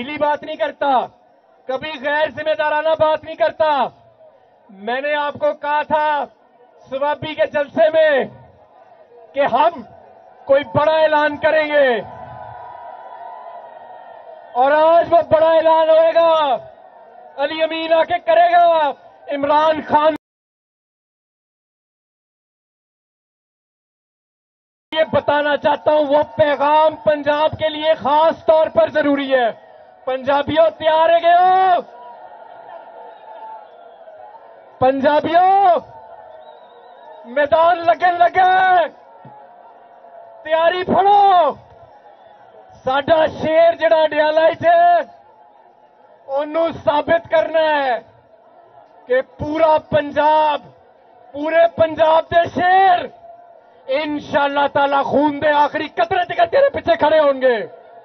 ڈھیلی بات نہیں کرتا, کبھی غیر ذمہ دارانہ بات نہیں کرتا. میں نے آپ کو کہا تھا سوابی کے جلسے میں کہ ہم کوئی بڑا اعلان کریں گے, اور آج وہ بڑا اعلان ہوئے گا. علی امین آ کے کرے گا. عمران خان یہ بتانا چاہتا ہوں, وہ پیغام پنجاب کے لیے خاص طور پر ضروری ہے. پنجابیوں تیار ہے گے ہو؟ پنجابیوں میدان لگن لگے, تیاری پھڑو. ساڈا شیر جڑا ڈیالہ ہے انہوں ثابت کرنا ہے کہ پورا پنجاب, پورے پنجاب دے شیر انشاءاللہ تعالی خون دے آخری قطرے تک تیرے پیچھے کھڑے ہوں گے.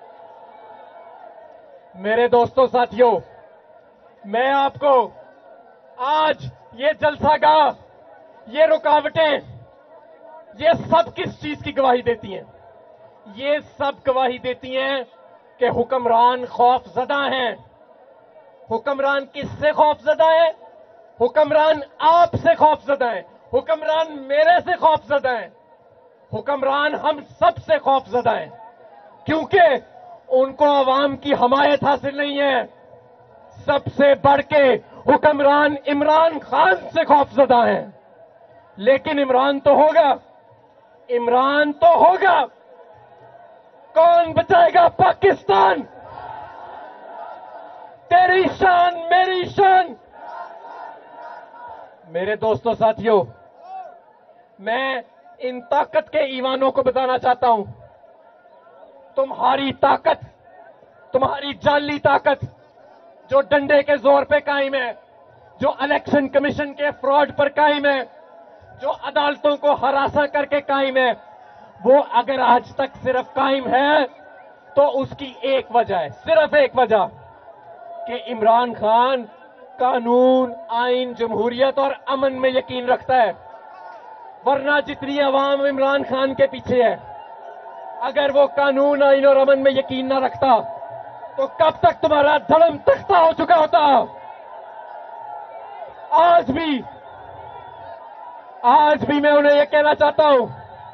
میرے دوستوں ساتھیوں, میں آپ کو آج یہ جلسہ گاہ, یہ رکاوٹیں, یہ سب کس چیز کی گواہی دیتی ہیں؟ یہ سب گواہی دیتی ہیں کہ حکمران خوف زدہ ہیں. حکمران کس سے خوف زدہ ہے؟ حکمران آپ سے خوف زدہ ہیں, حکمران میرے سے خوف زدہ ہیں, حکمران ہم سب سے خوف زدہ ہیں, کیونکہ ان کو عوام کی حمایت حاصل نہیں ہے. سب سے بڑھ کے حکمران عمران خان سے خوف زدہ ہیں. لیکن عمران تو ہوگا, عمران تو ہوگا. کون بچائے گا پاکستان؟ تیری شان میری شان. میرے دوستوں ساتھیوں, میں ان طاقت کے ایوانوں کو بتانا چاہتا ہوں, تمہاری طاقت, تمہاری جعلی طاقت جو ڈنڈے کے زور پہ قائم ہے, جو الیکشن کمیشن کے فراڈ پر قائم ہے, جو عدالتوں کو ہراساں کر کے قائم ہے, وہ اگر آج تک صرف قائم ہے تو اس کی ایک وجہ ہے, صرف ایک وجہ, کہ عمران خان قانون, آئین, جمہوریت اور امن میں یقین رکھتا ہے. ورنہ جتنی عوام عمران خان کے پیچھے ہے, اگر وہ قانون, آئین اور امن میں یقین نہ رکھتا تو کب تک تمہارا دھڑم تختہ ہو چکا ہوتا. آج بھی میں انہیں یہ کہنا چاہتا ہوں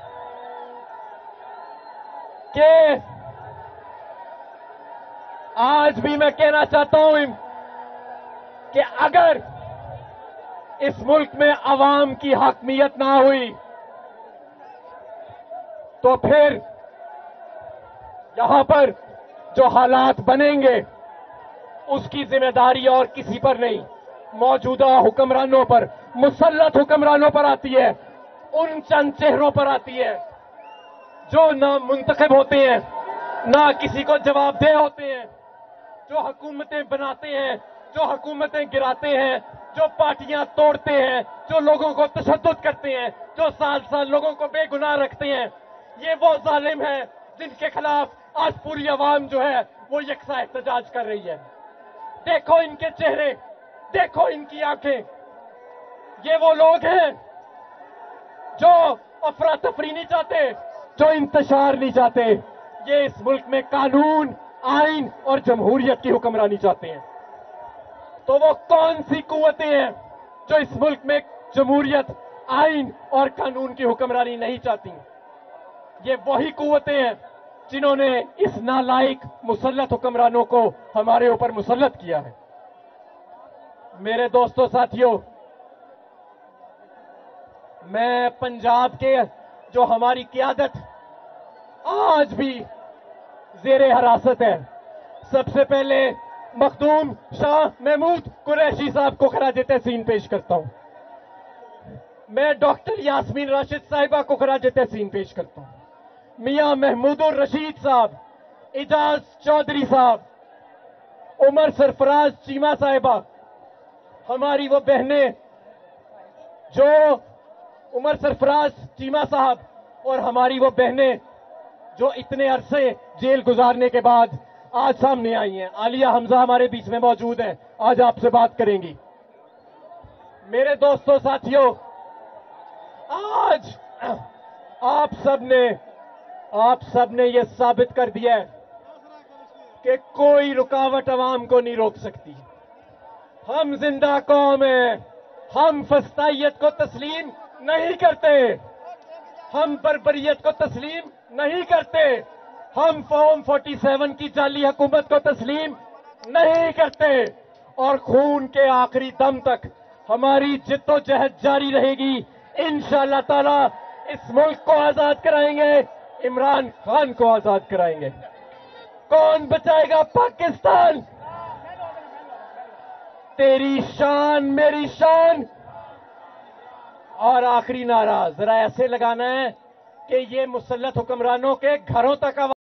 کہ آج بھی میں کہنا چاہتا ہوں کہ اگر اس ملک میں عوام کی حاکمیت نہ ہوئی تو پھر یہاں پر جو حالات بنیں گے اس کی ذمہ داری اور کسی پر نہیں, موجودہ حکمرانوں پر, مسلط حکمرانوں پر آتی ہے. ان چند چہروں پر آتی ہے جو نہ منتخب ہوتے ہیں, نہ کسی کو جواب دہ ہوتے ہیں, جو حکومتیں بناتے ہیں, جو حکومتیں گراتے ہیں, جو پارٹیاں توڑتے ہیں, جو لوگوں کو تشدد کرتے ہیں, جو سال سال لوگوں کو بے گناہ رکھتے ہیں. یہ وہ ظالم ہیں جن کے خلاف آج پوری عوام جو ہے وہ یکساں احتجاج کر رہی ہے. دیکھو ان کے چہرے, دیکھو ان کی آنکھیں. یہ وہ لوگ ہیں جو افراتفری نہیں چاہتے, جو انتشار نہیں چاہتے. یہ اس ملک میں قانون, آئین اور جمہوریت کی حکمرانی چاہتے ہیں. تو وہ کون سی قوتیں ہیں جو اس ملک میں جمہوریت, آئین اور قانون کی حکمرانی نہیں چاہتی؟ یہ وہی قوتیں ہیں جنہوں نے اس نالائق مسلط حکمرانوں کو ہمارے اوپر مسلط کیا ہے. میرے دوستوں ساتھیوں, میں پنجاب کے جو ہماری قیادت آج بھی زیر حراست ہے, سب سے پہلے مخدوم شاہ محمود قریشی صاحب کو خراج تحسین پیش کرتا ہوں. میں ڈاکٹر یاسمین راشد صاحبہ کو خراج تحسین پیش کرتا ہوں. میاں محمود الرشید صاحب, اعجاز چودھری صاحب, عمر سرفراز چیمہ صاحبہ, ہماری وہ بہنیں جو عمر سرفراز چیمہ صاحب اور ہماری وہ بہنیں جو اتنے عرصے جیل گزارنے کے بعد آج سامنے آئی ہیں. عالیہ حمزہ ہمارے بیچ میں موجود ہیں, آج آپ سے بات کریں گی. میرے دوستوں ساتھیوں, آج آپ سب نے یہ ثابت کر دیا ہے کہ کوئی رکاوٹ عوام کو نہیں روک سکتی. ہم زندہ قوم ہیں. ہم فسطائیت کو تسلیم نہیں کرتے. ہم بربریت کو تسلیم نہیں کرتے. ہم فارم 47 کی جعلی حکومت کو تسلیم نہیں کرتے. اور خون کے آخری دم تک ہماری جد و جہد جاری رہے گی. انشاءاللہ تعالی اس ملک کو آزاد کرائیں گے. عمران خان کو آزاد کرائیں گے. کون بچائے گا پاکستان؟ تیری شان میری شان. اور آخری نعرہ ذرا ایسے لگانا ہے کہ یہ مسلط حکمرانوں کے گھروں تک